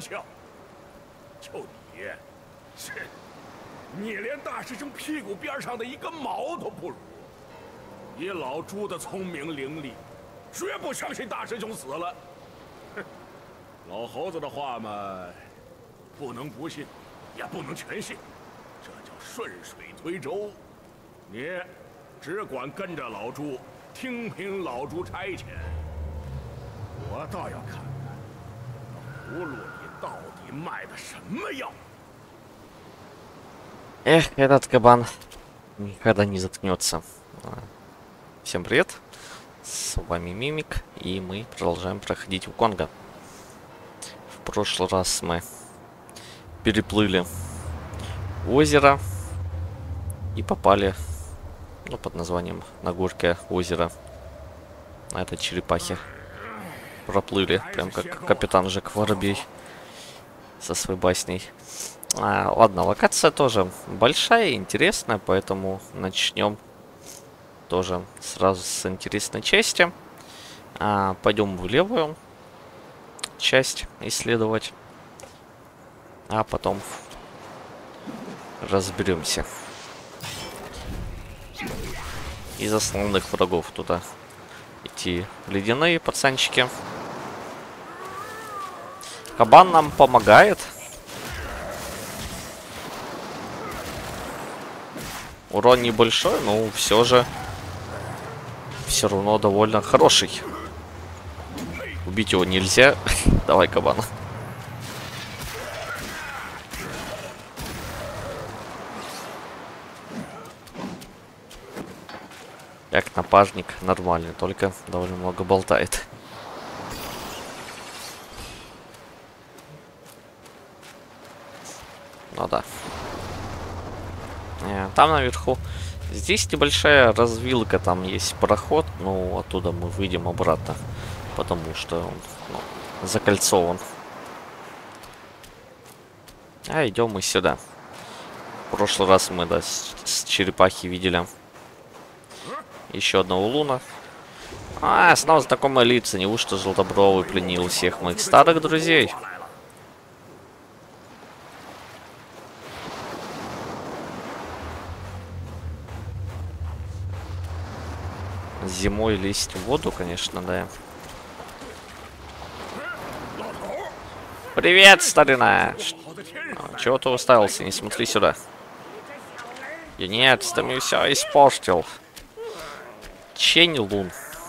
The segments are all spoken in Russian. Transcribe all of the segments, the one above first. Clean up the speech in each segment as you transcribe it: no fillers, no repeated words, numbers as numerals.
笑。就你，是，你连大师兄屁股边上的一根毛都不如。以老朱的聪明伶俐，绝不相信大师兄死了。哼，老猴子的话嘛，不能不信，也不能全信，这叫顺水推舟。你只管跟着老朱，听凭老朱差遣。我倒要看看，葫芦里到底卖的什么药。 Эх, этот кабан никогда не заткнется. Всем привет, с вами Мимик, и мы продолжаем проходить Вуконга. В прошлый раз мы переплыли озеро и попали, ну, под названием Нагорское озеро. На этой черепахе проплыли, прям как капитан Жак Воробей со своей басней. Ладно, локация тоже большая и интересная, поэтому начнем тоже сразу с интересной части. Пойдем в левую часть исследовать, а потом разберемся. Из основных врагов туда идти ледяные пацанчики. Кабан нам помогает. Урон небольшой, но все же все равно довольно хороший. Убить его нельзя. Давай, кабан. Как напарник нормальный, только довольно много болтает. Ну да. Там наверху. Здесь небольшая развилка, там есть проход, но оттуда мы выйдем обратно, потому что он, ну, закольцован. А идем мы сюда. В прошлый раз мы, да, с черепахи видели еще одного луна. Снова знакомые лица. Неужто Желтобровый пленил всех моих старых друзей? Зимой лезть в воду, конечно, да. Привет, старина! Чего ты уставился? Не смотри сюда. И нет, ты мне все испортил. Чень лун.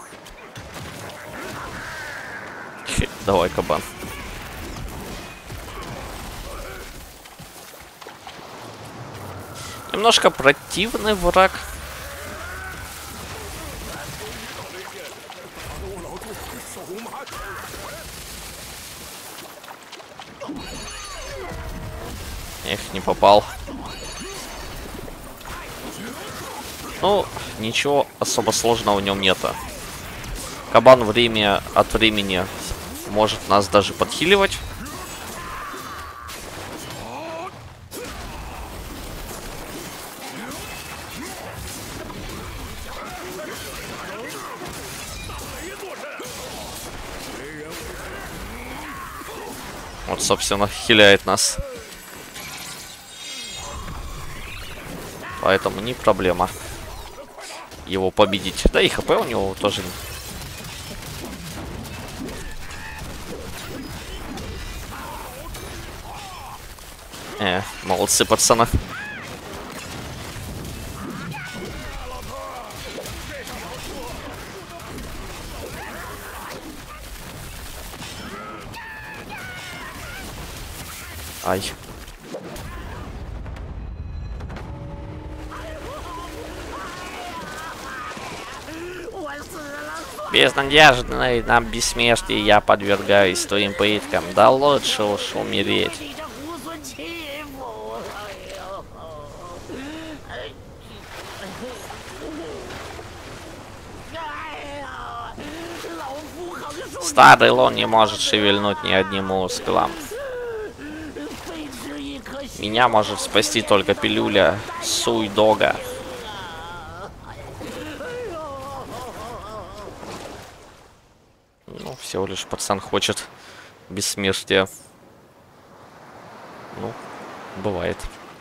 Давай, кабан. Немножко противный враг. Эх, не попал. Ну, ничего особо сложного в нем нету. Кабан время от времени может нас даже подхиливать. Вот, собственно, хиляет нас. Поэтому не проблема его победить. Да и хп у него тоже. Молодцы, пацаны. Ай. Безнадежный на бессмертие я подвергаюсь твоим пыткам. Да лучше уж умереть. Старый лун не может шевельнуть ни одним мускулом. Меня может спасти только пилюля Суйдога. Ну, всего лишь пацан хочет бессмертия. Ну, бывает.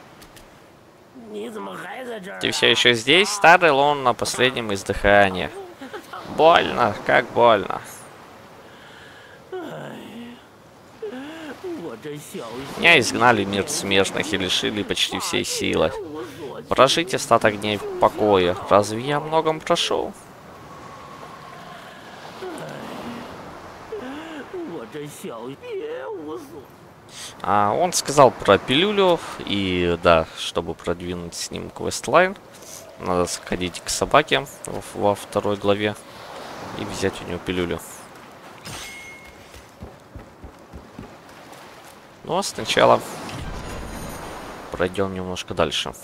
Ты все еще здесь? Старый Лун на последнем издыхании. Больно, как больно. Меня изгнали в мир смертных и лишили почти всей силы. Прожить остаток дней в покое. Разве я о многом прошу? Он сказал про пилюлю, и да, чтобы продвинуть с ним квестлайн, надо сходить к собаке во второй главе и взять у него пилюлю. Ну а сначала пройдем немножко дальше.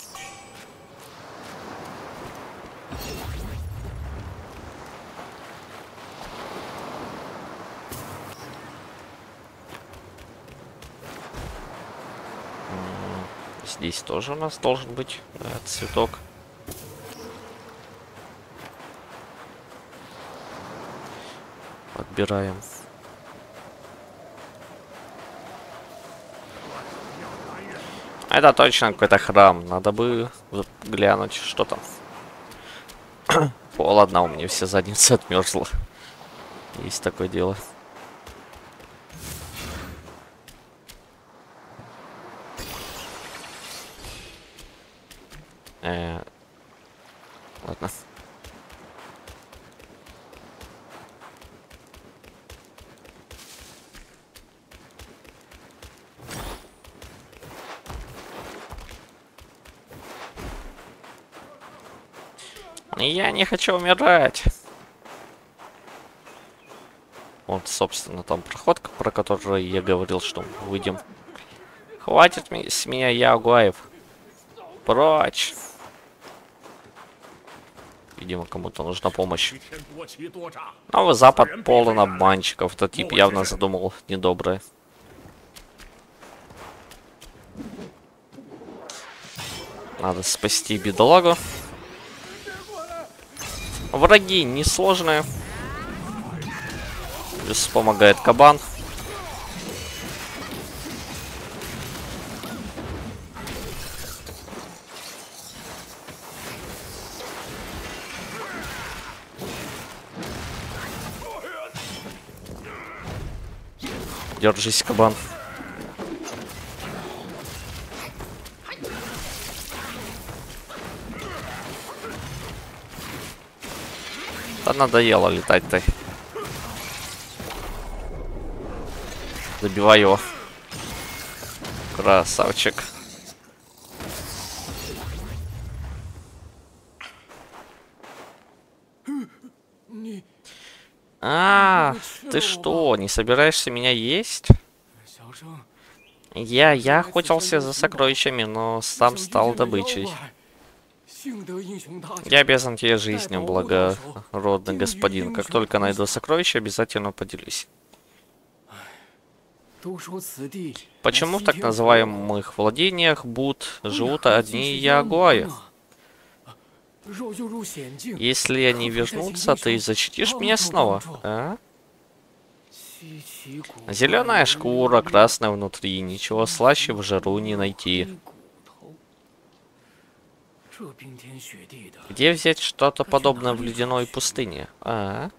Здесь тоже у нас должен быть цветок. Подбираем. Это точно какой-то храм. Надо бы глянуть, что там. Холодно, у меня вся задница отмерзла. Есть такое дело. Ладно. Я не хочу умирать. Вот, собственно, там проходка, про которую я говорил, что мы выйдем. Хватит с меня Ягуаев. Прочь. Видимо, кому-то нужна помощь. Новый Запад полон обманщиков. Этот тип явно задумал недоброе. Надо спасти бедолагу. Враги несложные. Плюс помогает кабан. Держись, кабан. Да надоело летать-то. Забивай его. Красавчик. Ты что, не собираешься меня есть? Я охотился за сокровищами, но сам стал добычей. Я обязан тебе жизнью, благородный господин. Как только найду сокровища, обязательно поделюсь. Почему в так называемых владениях живут одни ягуаи? Если они вернутся, ты защитишь меня снова, а? Зеленая шкура, красная внутри, ничего слаще в жару не найти. Где взять что-то подобное в ледяной пустыне? В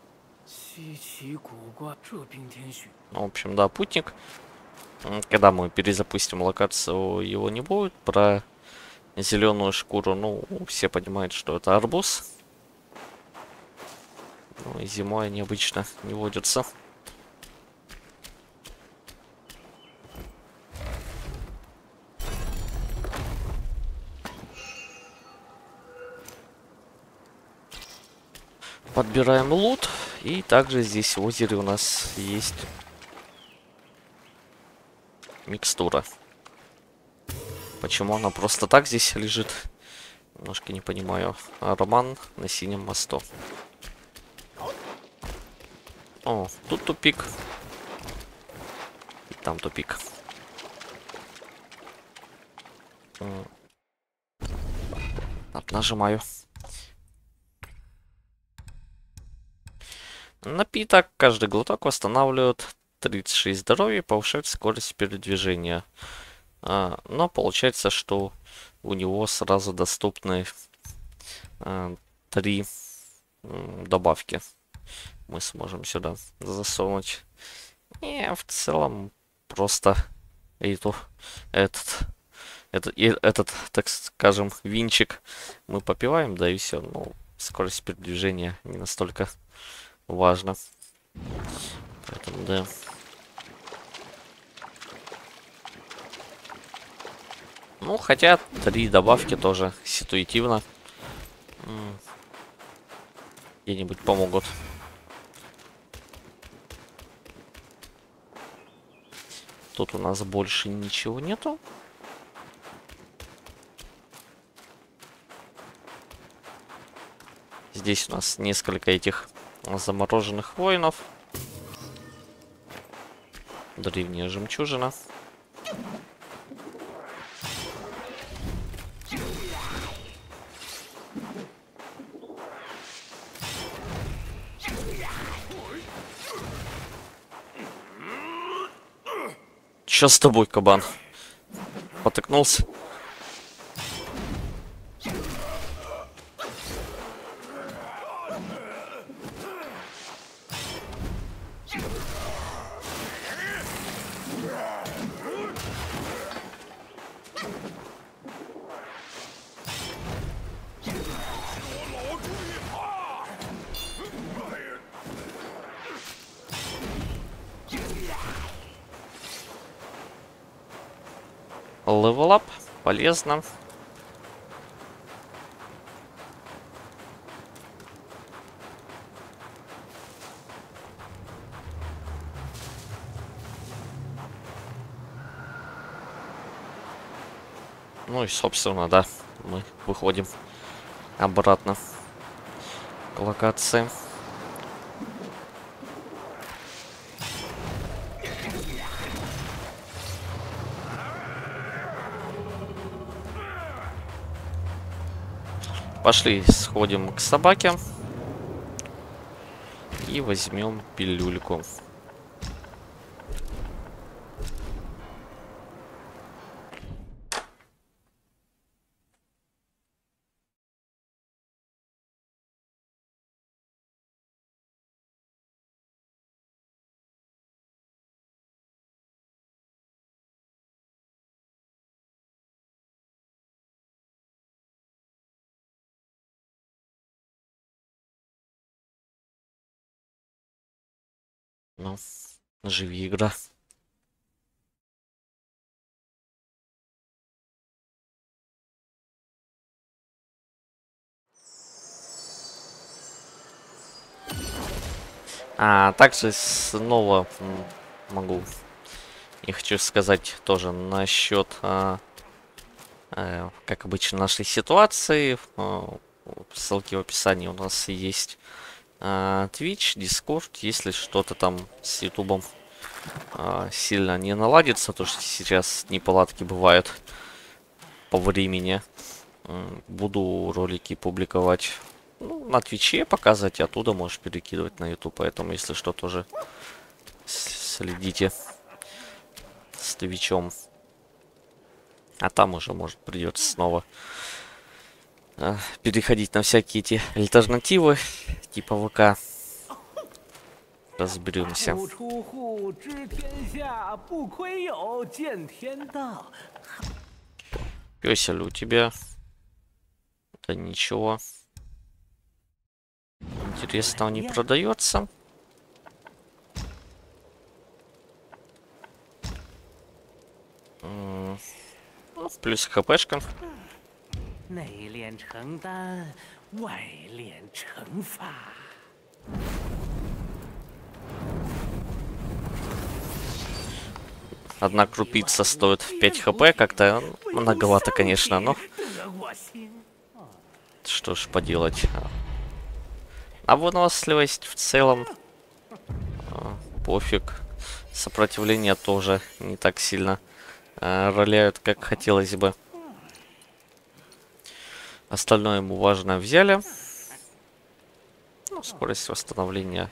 общем, да, путник. Когда мы перезапустим локацию, его не будет. Про зеленую шкуру, ну, все понимают, что это арбуз. Ну, и зимой они обычно не водятся. Подбираем лут. И также здесь в озере у нас есть микстура. Почему она просто так здесь лежит? Немножко не понимаю. Роман на синем мосту. О, тут тупик. И там тупик. Так, нажимаю. Напиток. Каждый глоток восстанавливает 36 здоровья и повышает скорость передвижения. Но получается, что у него сразу доступны 3 добавки. Мы сможем сюда засунуть. И в целом просто этот, так скажем, винчик мы попиваем, да и все. Ну, скорость передвижения не настолько важна. Поэтому, да. Ну, хотя 3 добавки тоже ситуативно. Где-нибудь помогут. Тут у нас больше ничего нету. Здесь у нас несколько этих замороженных воинов. Древняя жемчужина. Чё с тобой, кабан? Потыкнулся? Level up. Полезно. Ну и, собственно, да, мы выходим обратно к локации. Пошли, сходим к собаке и возьмем пилюльку. Ну, живи, игра. Также снова могу и хочу сказать тоже насчет, как обычно, нашей ситуации. Ссылки в описании у нас есть Twitch, Discord. Если что-то там с Ютубом сильно не наладится, то что сейчас неполадки бывают по времени, буду ролики публиковать на Твиче, показывать, и оттуда можешь перекидывать на YouTube. Поэтому, если что, тоже следите с Твичом. А там уже, может, придется снова переходить на всякие эти альтернативы, типа ВК. Разберемся. Пёсель у тебя? Да ничего интересного не продается. Ну, плюс хпшка. Одна крупица стоит 5 хп, как-то многовато, конечно, но что ж поделать. А выносливость в целом пофиг. Сопротивление тоже не так сильно роляют, как хотелось бы. Остальное ему важно взяли. Ну, скорость восстановления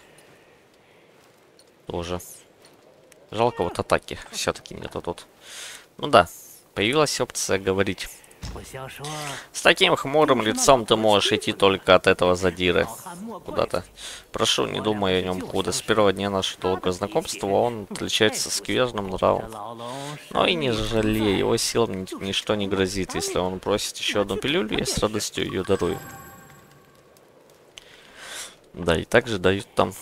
тоже. Жалко, вот атаки все-таки нету тут. Ну да, Появилась опция говорить. С таким хмурым лицом ты можешь идти только от этого задиры. Куда-то. Прошу, не думай о нем худо. С первого дня нашего долгого знакомства он отличается скверным нравом. Но и не жалей, его силам ничто не грозит. Если он просит еще одну пилюлю, я с радостью ее дарую. Да, и также дают там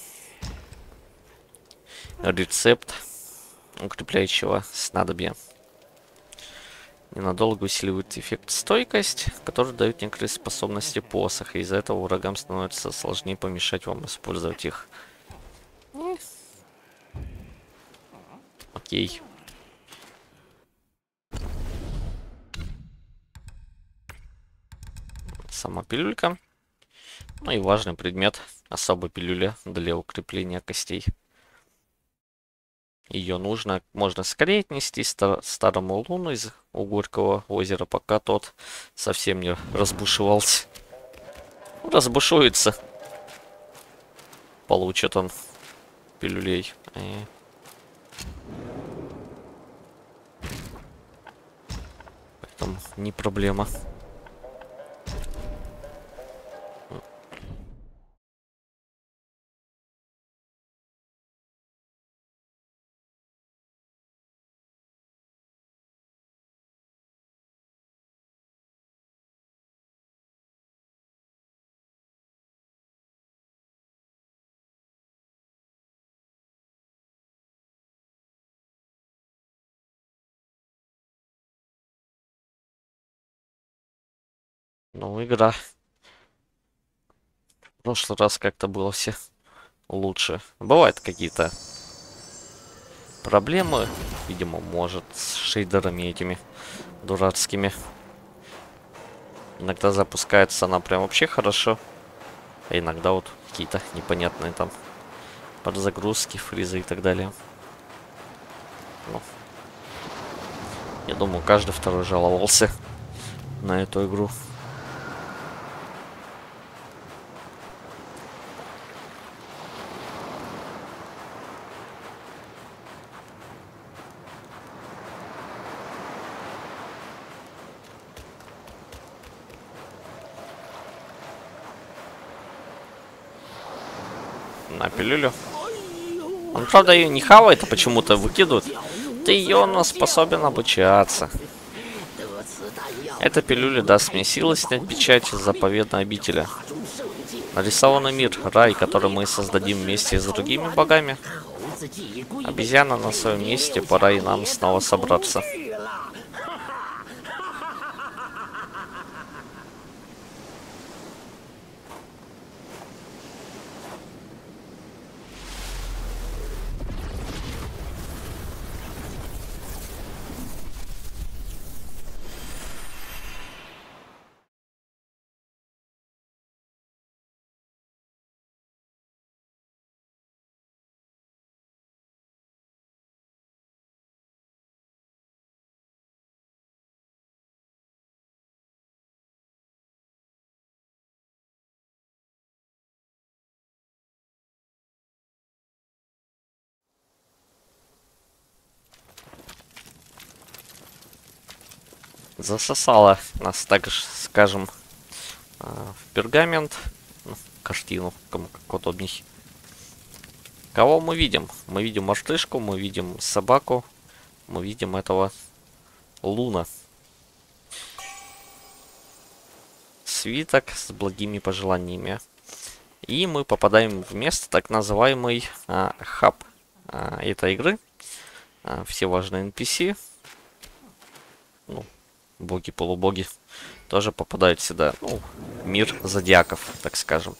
рецепт укрепляющего снадобья. Ненадолго усиливает эффект стойкость, который дает некоторые способности посоха. Из-за этого врагам становится сложнее помешать вам использовать их. Окей. Сама пилюлька. Ну и важный предмет. Особая пилюля для укрепления костей. Ее можно скорее отнести старому луну из Горького озера, пока тот совсем не разбушевался. Разбушуется. Получит он пилюлей. Поэтому не проблема. Ну, игра. В прошлый раз как-то было все лучше. Бывают какие-то проблемы, видимо, может, с шейдерами этими дурацкими. Иногда запускается она прям вообще хорошо, а иногда вот какие-то непонятные там подзагрузки, фризы и так далее. Ну, я думаю, каждый второй жаловался на эту игру. На пилюлю. Он, правда, ее не хавает, а почему-то выкидывает. Ты ее способен обучаться. Эта пилюля даст мне силы снять печать с заповедной обители. Нарисованный мир, рай, который мы создадим вместе с другими богами. Обезьяна на своем месте, пора и нам снова собраться. Засосала нас, так скажем, в пергамент, ну, картину, кому как удобней. Кого мы видим? Мы видим мартышку, мы видим собаку, мы видим этого Луна. Свиток с благими пожеланиями. И мы попадаем в место, так называемый хаб этой игры. Все важные NPC, ну, боги-полубоги, тоже попадают сюда. Ну, мир зодиаков, так скажем.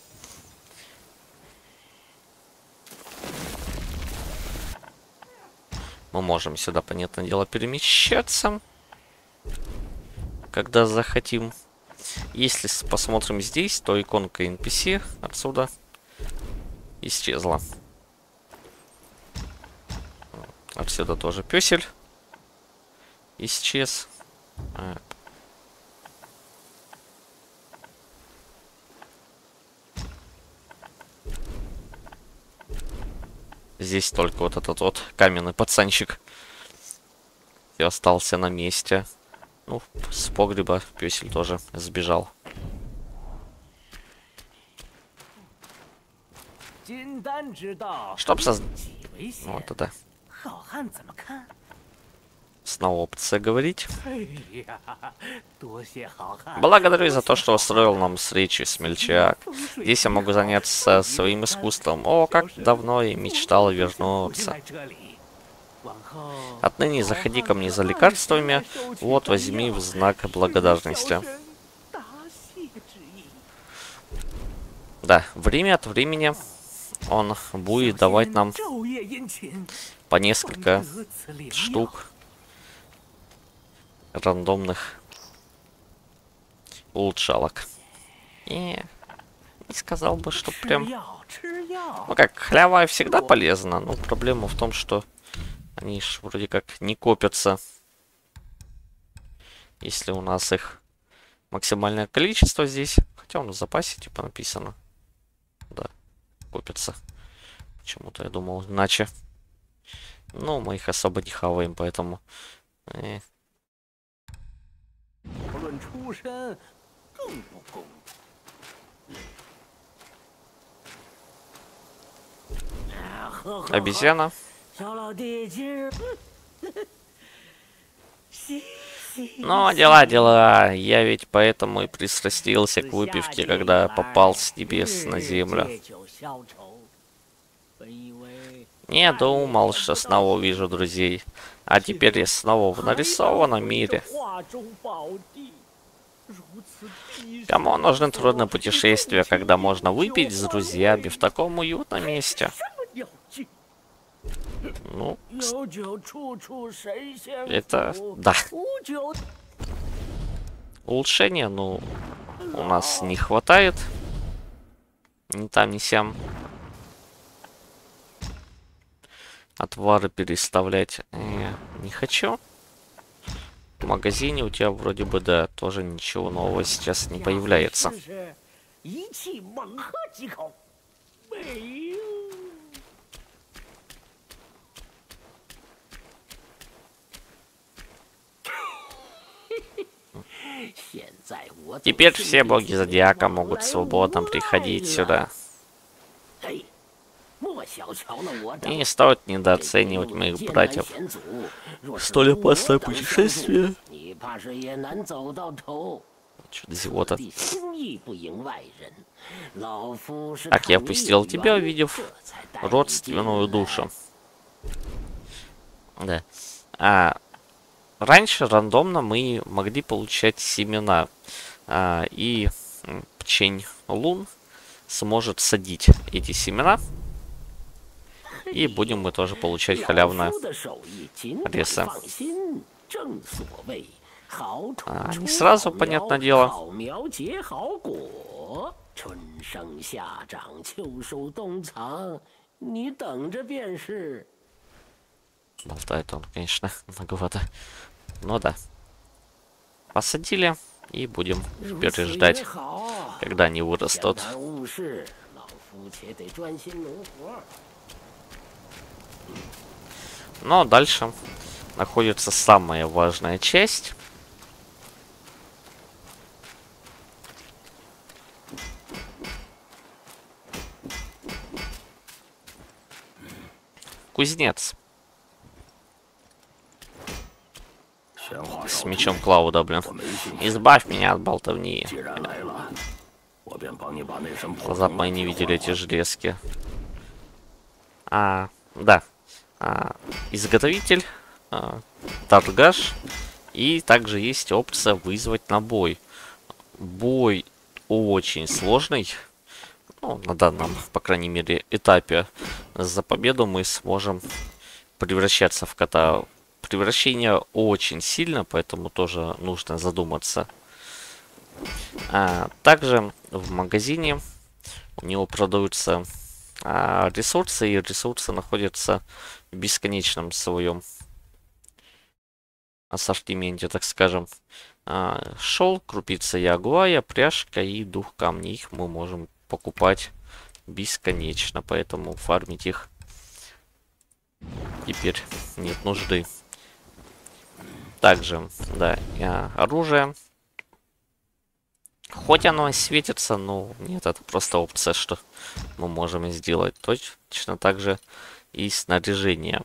Мы можем сюда, понятное дело, перемещаться, когда захотим. Если посмотрим здесь, то иконка NPC отсюда исчезла. Отсюда тоже пёсель исчез. Здесь только вот этот вот каменный пацанчик и остался на месте. Ну, с погреба пёсель тоже сбежал. Чтоб вот это. Снова опция говорить. Благодарю за то, что устроил нам встречу, смельчак. Здесь я могу заняться своим искусством. О, как давно я мечтал вернуться. Отныне заходи ко мне за лекарствами. Вот, возьми в знак благодарности. Да, время от времени он будет давать нам по несколько штук рандомных улучшалок. И не сказал бы, что прям... Ну как, халява всегда полезна, но проблема в том, что они ж вроде как не копятся. Если у нас их максимальное количество здесь. Хотя он в запасе типа написано. Да, копятся. Почему-то я думал иначе. Ну, мы их особо не хаваем, поэтому... Обезьяна. Ну, дела. Я ведь поэтому и пристрастился к выпивке, когда попал с небес на землю. Не думал, что снова увижу друзей. А теперь я снова в нарисованном мире. Кому нужны трудные путешествия, когда можно выпить с друзьями в таком уютном месте? Ну, это... Да. Улучшения, ну, у нас не хватает. Ни там, ни сям. Отвары переставлять не хочу. В магазине у тебя вроде бы, да, тоже ничего нового сейчас не появляется. Теперь все боги Зодиака могут свободно приходить сюда. И не стоит недооценивать моих братьев. Столь опасное путешествие. Чё-то зевота. Так, я впустил тебя, увидев родственную душу. Да. Раньше рандомно мы могли получать семена. И печень лун сможет садить эти семена. И будем мы тоже получать халявные ресы. Не сразу, понятное дело. Болтает он, конечно, многовато. Ну да. Посадили и будем теперь ждать, когда они вырастут. Но дальше находится самая важная часть. Кузнец. С мечом Клауда, блин. Избавь меня от болтовни. Глаза мои не видели эти железки. Да. Изготовитель, торгаш. И также есть опция вызвать на бой. Бой очень сложный. Ну, на данном, по крайней мере, этапе. За победу мы сможем превращаться в кота. Превращение очень сильно, поэтому тоже нужно задуматься. Также в магазине у него продаются ресурсы, и ресурсы находятся в бесконечном своем ассортименте, так скажем. Шелк, крупица ягуая, пряжка и дух камней. Их мы можем покупать бесконечно, поэтому фармить их теперь нет нужды. Также, да, оружие. Хоть оно и светится, но нет, это просто опция, что мы можем сделать. Точно так же и снаряжение.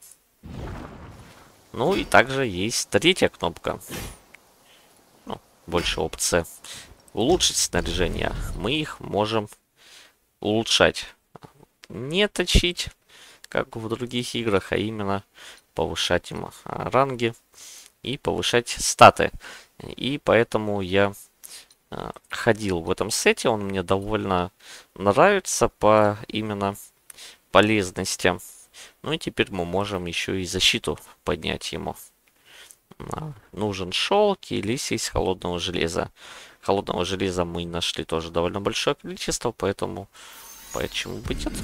Ну и также есть третья кнопка. Ну, больше опция. Улучшить снаряжение. Мы их можем улучшать. Не точить, как в других играх, а именно повышать им ранги и повышать статы. И поэтому я ходил в этом сете. Он мне довольно нравится по именно полезности. Ну и теперь мы можем еще и защиту поднять ему. Нужен шелк или из холодного железа. Холодного железа мы нашли тоже довольно большое количество, поэтому почему бы нет?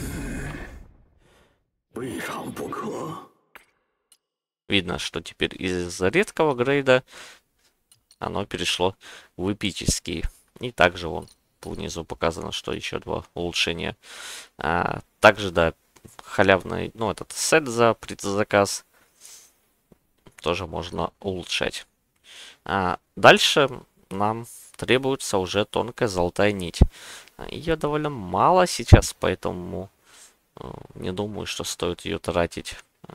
Видно, что теперь из редкого грейда оно перешло в эпический. И также вон внизу показано, что еще 2 улучшения. Также, да, халявный, ну, этот сет за предзаказ тоже можно улучшать. Дальше нам требуется уже тонкая золотая нить. Ее довольно мало сейчас, поэтому не думаю, что стоит ее тратить.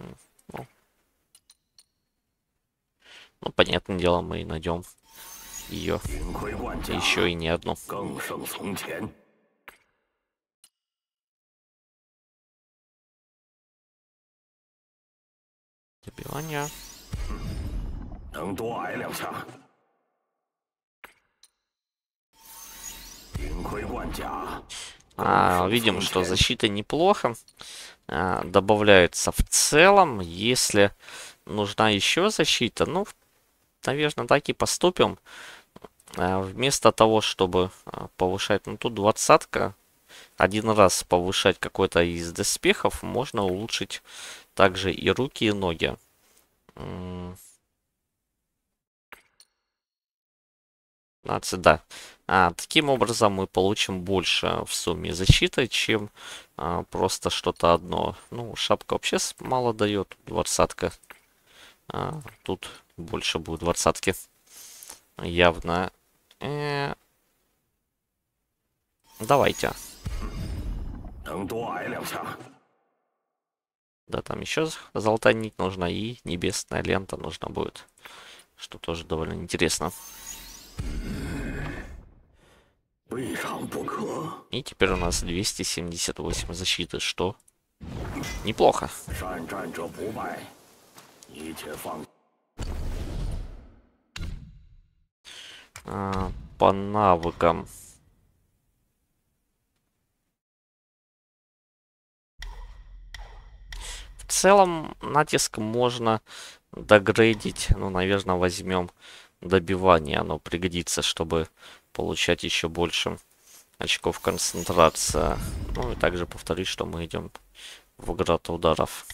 Ну, понятное дело, мы найдем ее еще и не одну. Добивание. Видим, что защита неплохо. Добавляется в целом. Если нужна еще защита, ну, наверное, так и поступим. Вместо того, чтобы повышать, ну, тут 20-ка, один раз повышать какой-то из доспехов, можно улучшить также и руки, и ноги. Да. Таким образом мы получим больше в сумме защиты, чем просто что-то одно. Ну, шапка вообще мало дает, 20-ка. Тут больше будет 20-ки. Явно. Давайте. Да, там еще золотая нить нужна и небесная лента нужна будет. Что тоже довольно интересно. И теперь у нас 278 защиты, что неплохо. По навыкам. В целом натиск можно догрейдить. Ну, наверное, возьмем добивание. Оно пригодится, чтобы получать еще больше очков концентрации. Ну и также повторюсь, что мы идем в град ударов.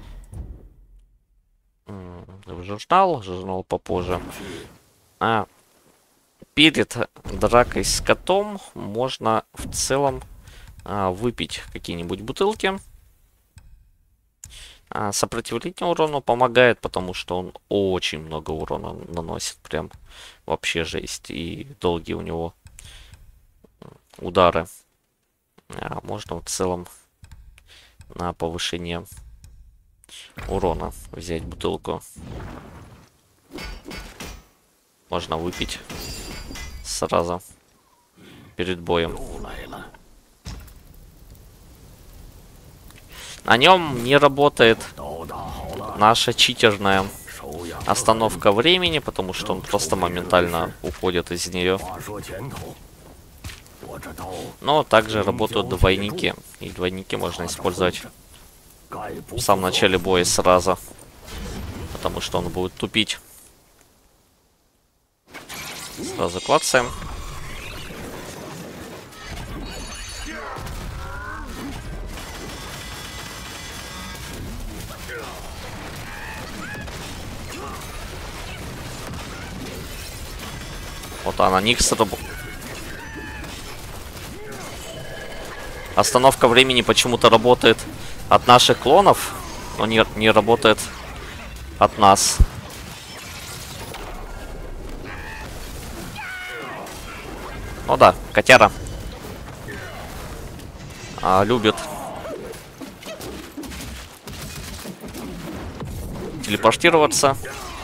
В журнал попозже. Перед дракой с котом можно в целом выпить какие-нибудь бутылки. Сопротивление урону помогает, потому что он очень много урона наносит. Прям вообще жесть. И долгие у него удары. Можно в целом на повышение урона взять бутылку. Можно выпить сразу перед боем. На нем не работает наша читерная остановка времени, потому что он просто моментально уходит из нее. Но также работают двойники. И двойники можно использовать в самом начале боя сразу, потому что он будет тупить. Сразу клацаем. Вот она, Никс. Остановка времени почему-то работает от наших клонов, но не работает от нас. Ну да, котяра. Любит телепортироваться.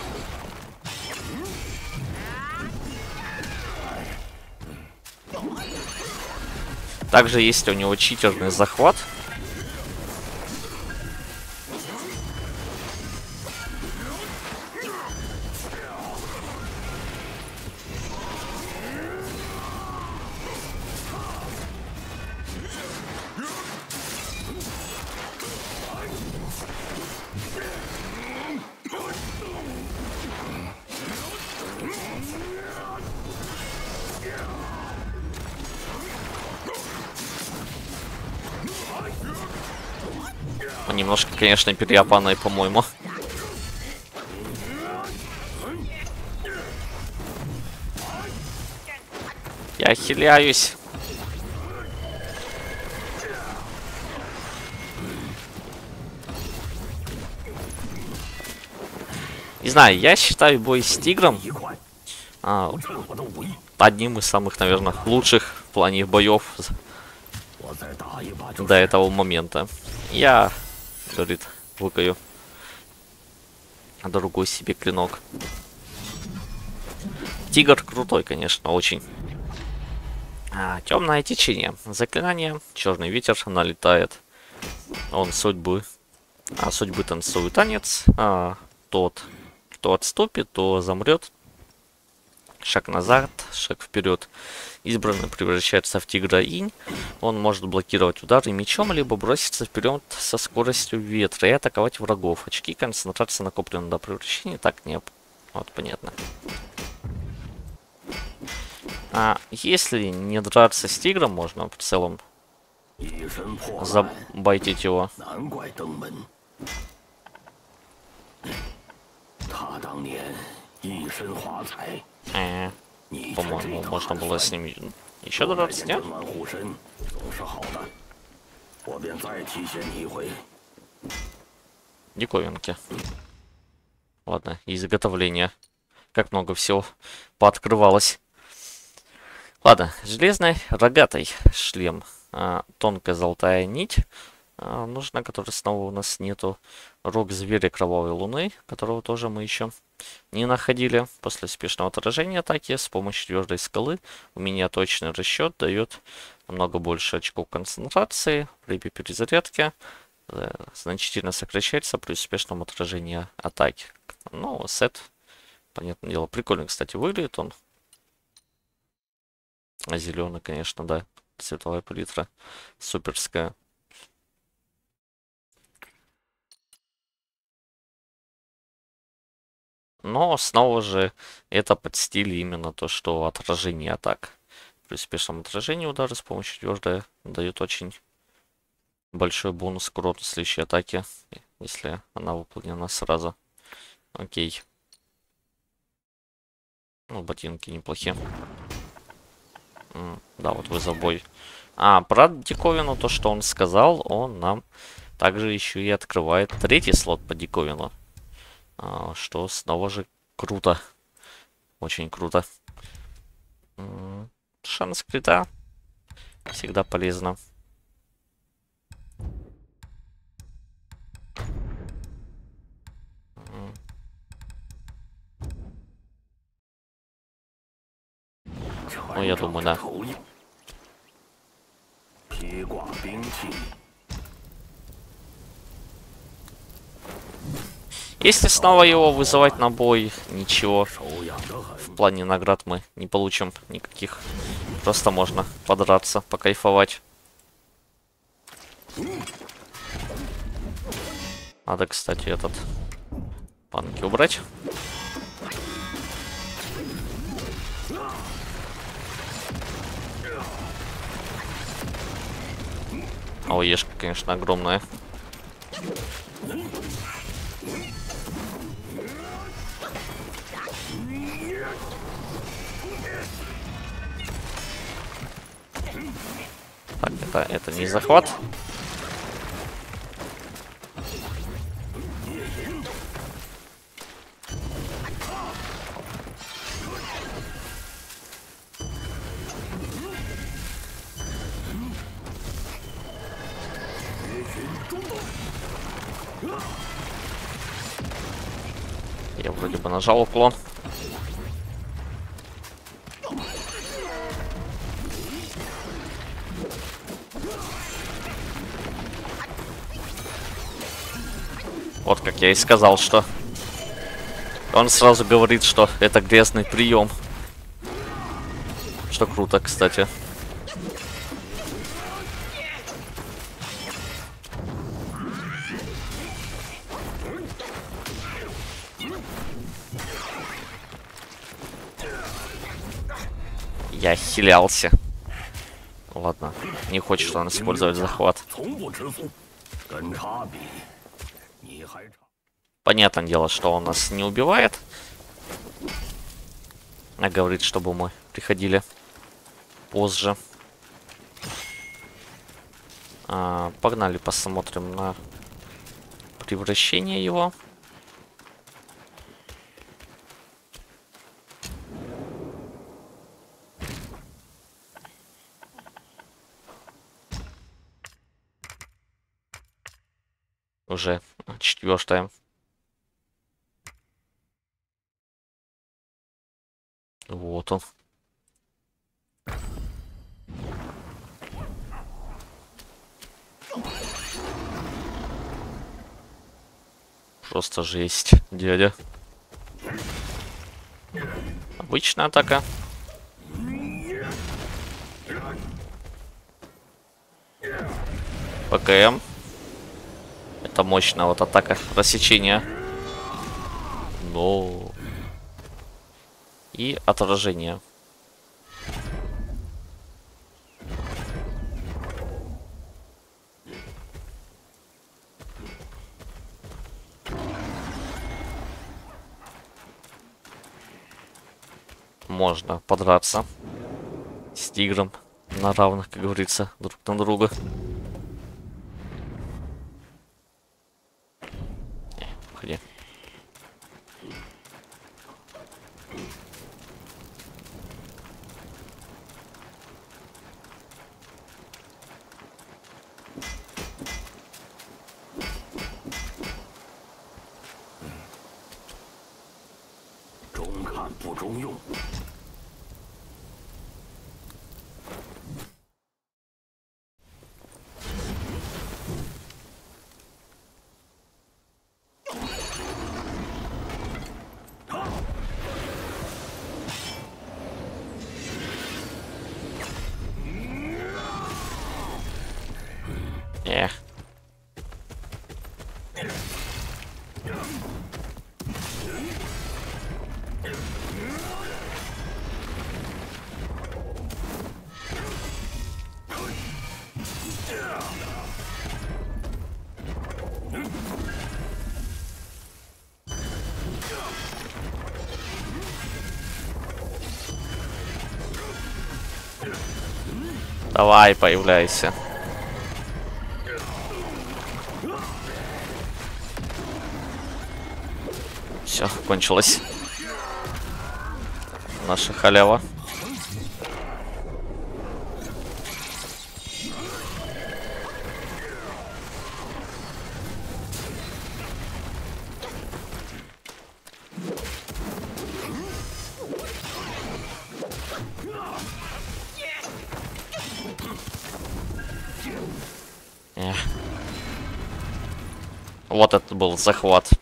Также есть у него читерный захват. Немножко, конечно, переопанный, по-моему. Я хиляюсь. Не знаю, я считаю бой с тигром одним из самых, наверное, лучших в плане боев до этого момента. Я, говорит, выкаю другой себе клинок. Тигр крутой, конечно, очень. Темное течение. Заклинание. Черный ветер налетает. Он судьбы. Судьбы танцует танец. Тот, кто отступит, то замрет. Шаг назад, шаг вперед. Избранный превращается в тигра инь. Он может блокировать удары мечом, либо броситься вперед со скоростью ветра и атаковать врагов. Очки концентрации накоплены до превращения. Так, не... Вот, понятно. Если не драться с тигром, можно в целом забайтить его. По-моему, можно было с ним еще драться, нет? Диковинки. Ладно, и изготовление. Как много всего пооткрывалось. Ладно, железный рогатый шлем. Тонкая золотая нить. Нужна, которой снова у нас нету. Рог зверя кровавой луны, которого тоже мы еще не находили. После успешного отражения атаки с помощью твердой скалы у меня точный расчет дает намного больше очков концентрации. При перезарядке значительно сокращается при успешном отражении атаки. Ну, сет, понятное дело, прикольно, кстати, выглядит он. Зеленый, конечно, да. Цветовая палитра суперская. Но снова же это под стиль именно то, что отражение атак. При успешном отражении удара с помощью твердой дает очень большой бонус к урону следующей атаки, если она выполнена сразу. Окей. Ну, ботинки неплохие. Да, вот вызов бой. Про диковину, то, что он сказал, он нам также еще и открывает третий слот по диковину. Что снова же круто. Очень круто. Шанс крита. Всегда полезно. Ну, я думаю, да. Если снова его вызывать на бой, ничего в плане наград мы не получим никаких. Просто можно подраться, покайфовать. Надо, кстати, этот панки убрать. Ешка, конечно, огромная. Так, это не захват. Вроде бы нажал уклон. Вот как я и сказал, что он сразу говорит, что это грязный прием. Что круто, кстати. Я хилялся. Ладно, не хочет он использовать захват. Понятное дело, что он нас не убивает. А говорит, чтобы мы приходили позже. Погнали, посмотрим на превращение его. Уже 4-е. Вот он. Просто жесть, дядя. Обычная атака. ПКМ. Это мощная вот атака рассечения. Но... И отражение. Можно подраться с тигром на равных, как говорится, друг на друга. Уходи. Эх. Давай, появляйся. Все, кончилось. Наша халява. Вот это был захват.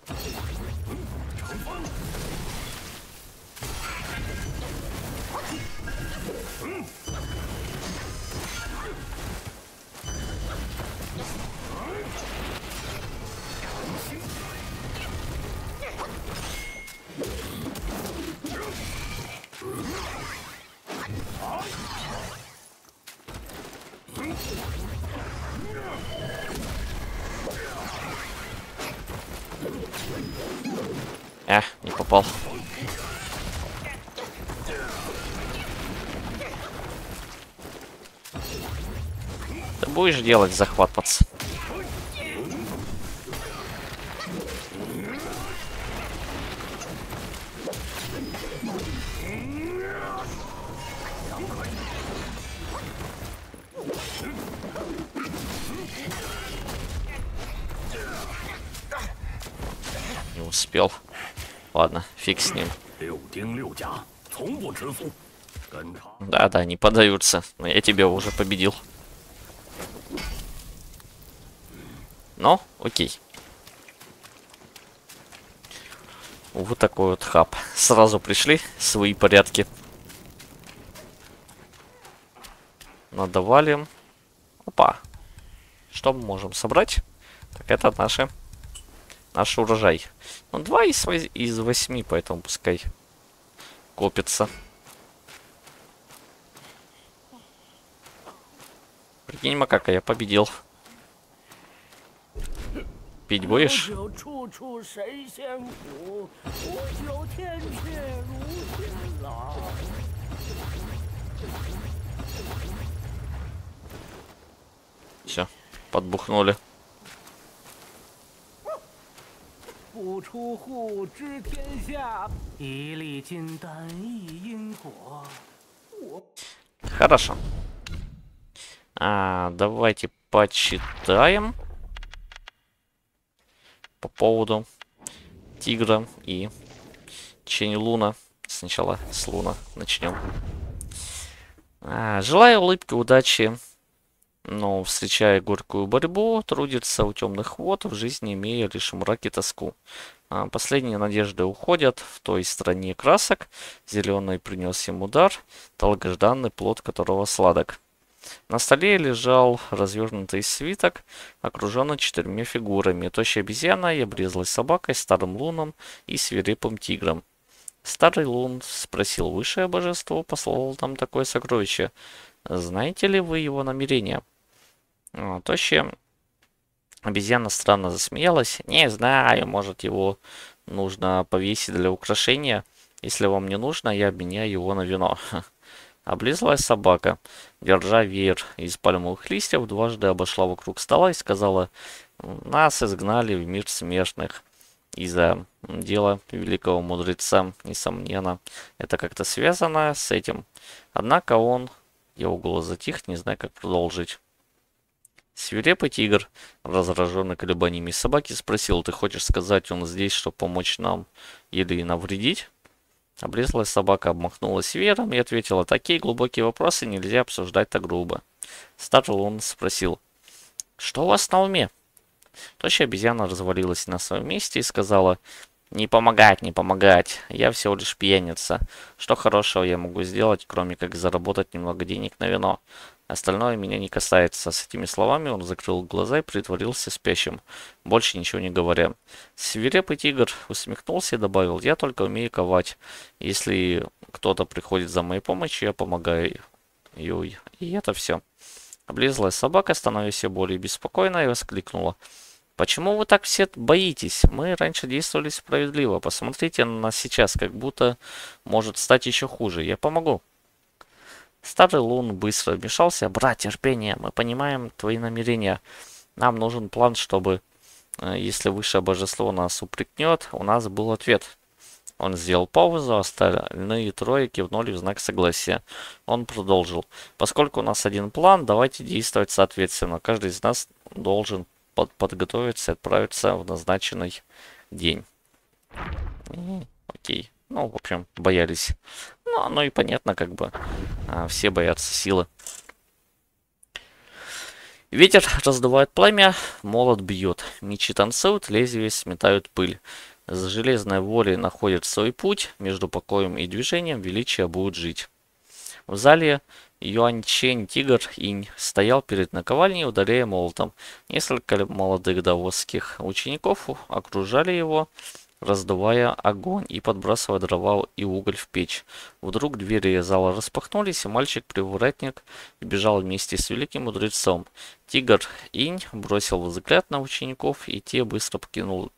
Не попал. Ты будешь делать захват, пац? Не успел. Ладно, фиг с ним. 6丁6甲，从不吃素。跟他 Да, не поддаются. Но я тебя уже победил. Ну, окей. Вот такой вот хаб. Сразу пришли свои порядки. Надавали. Опа. Что мы можем собрать? Так это наш урожай. Ну, 2 из 8, поэтому пускай копится. Прикинь, макака, я победил. Пить будешь? Все, подбухнули. 不出户知天下，一粒金丹一因果。 Хорошо. Давайте почитаем по поводу тигра и Чэнь-Луна. Сначала с Луна начнем. Желаю улыбки, удачи, но, встречая горькую борьбу, трудится у темных вод, в жизни имея лишь мрак и тоску. Последние надежды уходят в той стране красок. Зеленый принес им удар, долгожданный плод которого сладок. На столе лежал развернутый свиток, окруженный 4 фигурами. Тощая обезьяна и обрезалась собакой, старым луном и свирепым тигром. Старый лун спросил высшее божество, послал нам такое сокровище. Знаете ли вы его намерения? Тощая обезьяна странно засмеялась. Не знаю, может его нужно повесить для украшения. Если вам не нужно, я обменяю его на вино. Облизлась собака, держа веер из пальмовых листьев, дважды обошла вокруг стола и сказала: нас изгнали в мир смертных из-за дела великого мудреца. Несомненно, это как-то связано с этим. Однако его голос затих, не зная, как продолжить. Свирепый тигр, раздраженный колебаниями собаки, спросил: ты хочешь сказать, он здесь, чтобы помочь нам или навредить? Облезлая собака обмахнулась веером и ответила: такие глубокие вопросы нельзя обсуждать так грубо. Старый лун спросил: что у вас на уме? Тощая обезьяна развалилась на своем месте и сказала: не помогать, не помогать, я всего лишь пьяница. Что хорошего я могу сделать, кроме как заработать немного денег на вино? Остальное меня не касается. С этими словами он закрыл глаза и притворился спящим, больше ничего не говоря. Свирепый тигр усмехнулся и добавил: я только умею ковать. Если кто-то приходит за моей помощью, я помогаю. И это все. Облизлая собака, становясь все более беспокойной, и воскликнула: почему вы так все боитесь? Мы раньше действовали справедливо. Посмотрите на нас сейчас, как будто может стать еще хуже. Я помогу. Старый лун быстро вмешался. Брат, терпение, мы понимаем твои намерения. Нам нужен план, чтобы, если высшее божество нас упрекнет, у нас был ответ. Он сделал паузу, остальные трое кивнули в знак согласия. Он продолжил: поскольку у нас один план, давайте действовать соответственно. Каждый из нас должен подготовиться и отправиться в назначенный день. Окей. Ну, в общем, боялись. Ну, оно и понятно, как бы. Все боятся силы. Ветер раздувает пламя, молот бьет. Мечи танцуют, лезвия сметают пыль. С железной волей находит свой путь. Между покоем и движением величие будет жить. В зале Юаньчэнь Тигр Инь стоял перед наковальней, ударяя молотом. Несколько молодых даосских учеников окружали его, раздувая огонь и подбрасывая дрова и уголь в печь. Вдруг двери зала распахнулись, и мальчик-привратник бежал вместе с великим мудрецом. Тигр Инь бросил взгляд на учеников, и те быстро покинули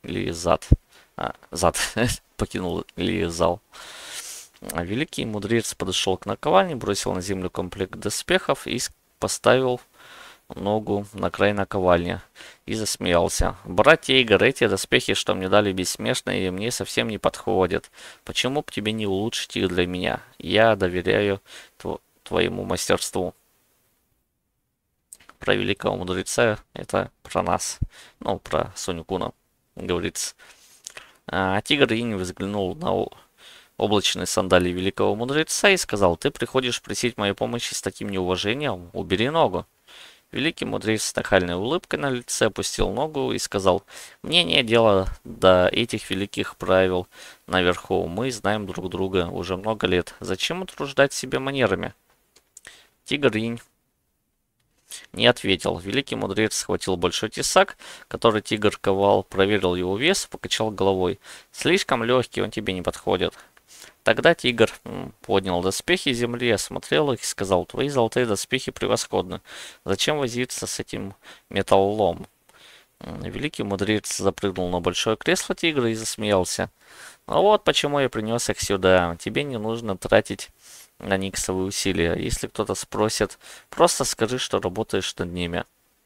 покинули зал. Великий мудрец подошел к наковальне, бросил на землю комплект доспехов и поставил ногу на край наковальни и засмеялся. Братья Игорь, эти доспехи, что мне дали бессмертные, мне совсем не подходят. Почему бы тебе не улучшить их для меня? Я доверяю твоему мастерству. Про великого мудреца это про нас. Ну, про Соню Куна говорится. Тигр Инь взглянул на облачные сандалии великого мудреца и сказал: «Ты приходишь просить моей помощи с таким неуважением? Убери ногу». Великий мудрец с нахальной улыбкой на лице опустил ногу и сказал: «Мне нет дела до этих великих правил наверху. Мы знаем друг друга уже много лет. Зачем утруждать себя манерами?» Тигр Инь не ответил. Великий мудрец схватил большой тесак, который тигр ковал, проверил его вес, покачал головой. «Слишком легкий, он тебе не подходит». Тогда тигр поднял доспехи земли, осмотрел их и сказал: «Твои золотые доспехи превосходны. Зачем возиться с этим металлом?» Великий мудрец запрыгнул на большое кресло тигра и засмеялся. «Ну вот почему я принес их сюда. Тебе не нужно тратить на них свои усилия. Если кто-то спросит, просто скажи, что работаешь над ними».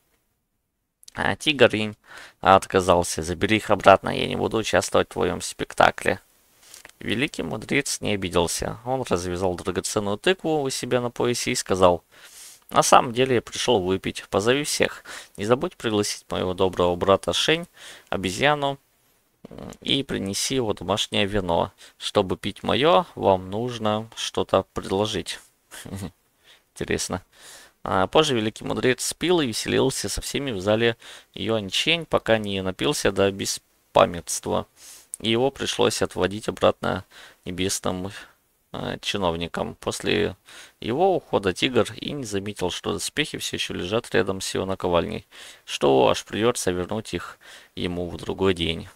Тигр Инь отказался. «Забери их обратно, я не буду участвовать в твоем спектакле». Великий мудрец не обиделся. Он развязал драгоценную тыкву у себя на поясе и сказал: «На самом деле я пришел выпить. Позови всех. Не забудь пригласить моего доброго брата Шень, обезьяну, и принеси его домашнее вино. Чтобы пить мое, вам нужно что-то предложить». Интересно. Позже великий мудрец пил и веселился со всеми в зале Юаньчэнь, пока не напился до беспамятства. И его пришлось отводить обратно небесным чиновникам. После его ухода тигр и не заметил, что доспехи все еще лежат рядом с его наковальней. Что аж придется вернуть их ему в другой день.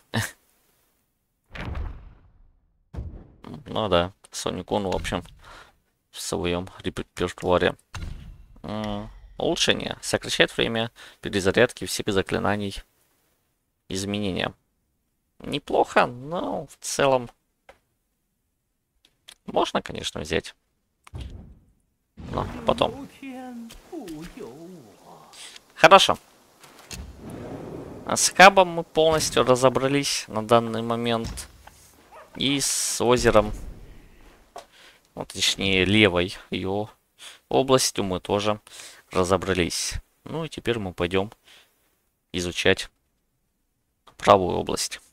Ну да, Соник он, в общем, в своем репертуаре. Улучшение. Сокращает время перезарядки всех заклинаний. Изменения. Неплохо, но в целом можно, конечно, взять. Но потом. Хорошо. С хабом мы полностью разобрались на данный момент. И с озером, ну, точнее, левой ее областью мы тоже разобрались. Ну и теперь мы пойдем изучать правую область.